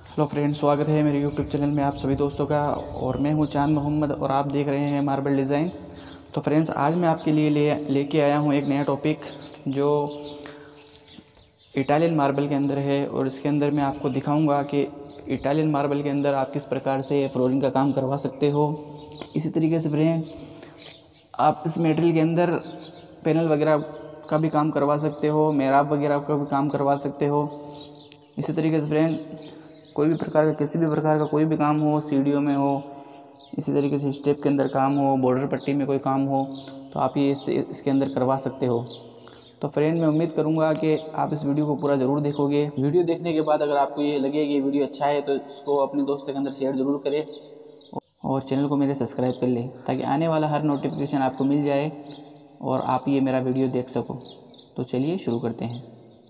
Hello friends, स्वागत है मेरे यूट्यूब चैनल में आप सभी दोस्तों का। और मैं हूं चांद मोहम्मद और आप देख रहे हैं मार्बल डिज़ाइन। तो फ्रेंड्स, आज मैं आपके लिए लेके आया हूं एक नया टॉपिक जो इटालियन मार्बल के अंदर है। और इसके अंदर मैं आपको दिखाऊंगा कि इटालियन मार्बल के अंदर आप किस प्रकार से फ्लोरिंग का काम करवा सकते हो। इसी तरीके से फ्रेंड, आप इस मटेरियल के अंदर पैनल वगैरह का भी काम करवा सकते हो, मेहराब वगैरह का भी काम करवा सकते हो। इसी तरीके से फ्रेंड, कोई भी प्रकार का, किसी भी प्रकार का कोई भी काम हो, सीढ़ियों में हो, इसी तरीके से स्टेप के अंदर काम हो, बॉर्डर पट्टी में कोई काम हो, तो आप ये इसके अंदर करवा सकते हो। तो फ्रेंड, मैं उम्मीद करूंगा कि आप इस वीडियो को पूरा ज़रूर देखोगे। वीडियो देखने के बाद अगर आपको ये लगे कि ये वीडियो अच्छा है तो इसको अपने दोस्तों के अंदर शेयर ज़रूर करें और चैनल को मेरे सब्सक्राइब कर लें, ताकि आने वाला हर नोटिफिकेशन आपको मिल जाए और आप ये मेरा वीडियो देख सको। तो चलिए शुरू करते हैं।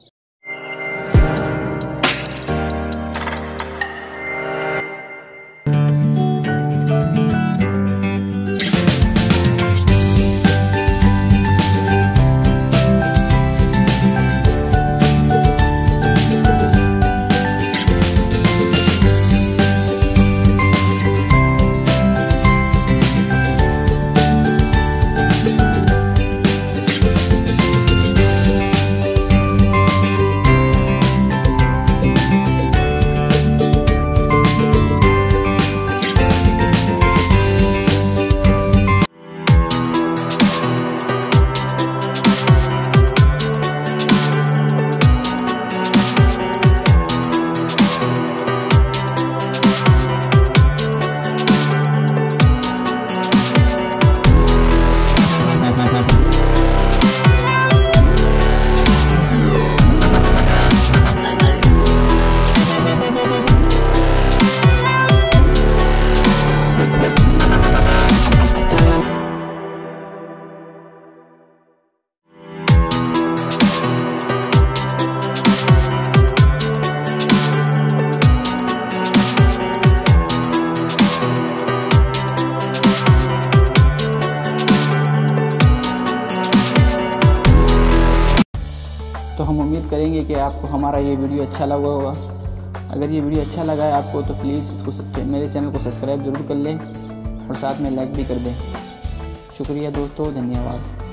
तो हम उम्मीद करेंगे कि आपको हमारा ये वीडियो अच्छा लगा होगा। अगर ये वीडियो अच्छा लगा है आपको तो प्लीज़ इसको मेरे चैनल को सब्सक्राइब ज़रूर कर लें और साथ में लाइक भी कर दें। शुक्रिया दोस्तों, धन्यवाद।